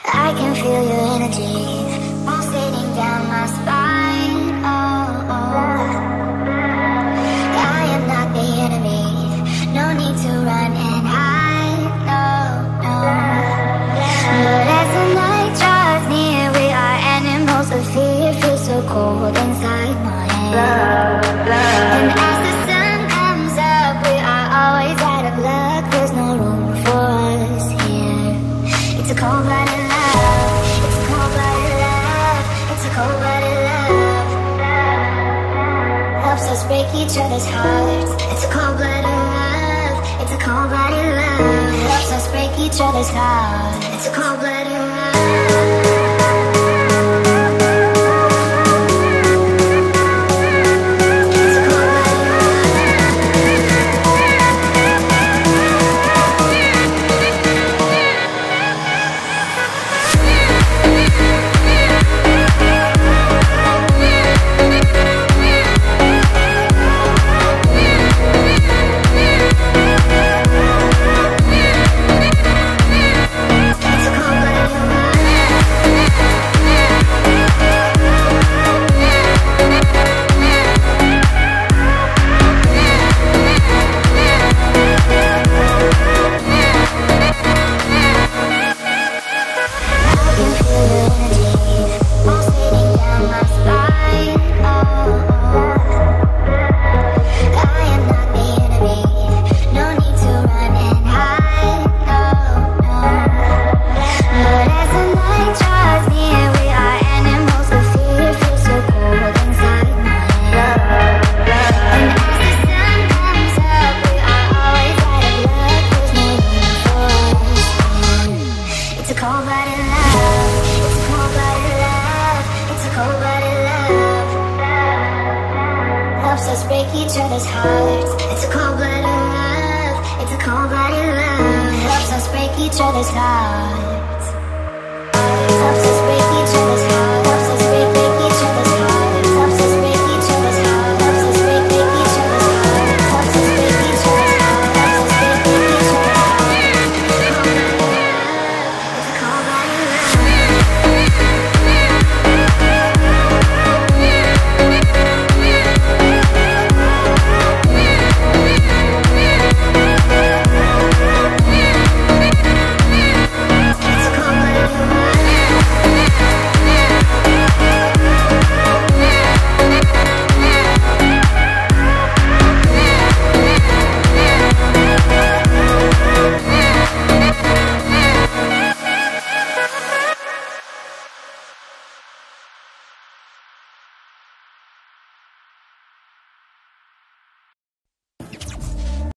I can feel your energy pulsating down my spine. Oh, oh. I am not the enemy. No need to run and hide. No, no. But as the night draws near, we are animals of fear. Feels so cold inside my head. And as the sun comes up, we are always out of luck. There's no room for us here. It's a cold-blooded love. It's a cold-blooded love. It's a cold-blooded love. Helps us break each other's hearts. It's a cold-blooded love. It's a cold-blooded love. Helps us break each other's hearts. It's a cold-blooded love. Break each other's hearts. It's a cold-blooded love. It's a cold-blooded love. Helps us break each other's hearts.